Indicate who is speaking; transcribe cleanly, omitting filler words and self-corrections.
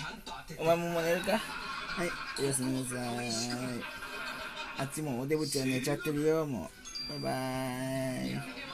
Speaker 1: お前も寝るか。はい、おやすみなさい。あっちもおデブちゃん寝ちゃってるよ、もう。バイバーイ。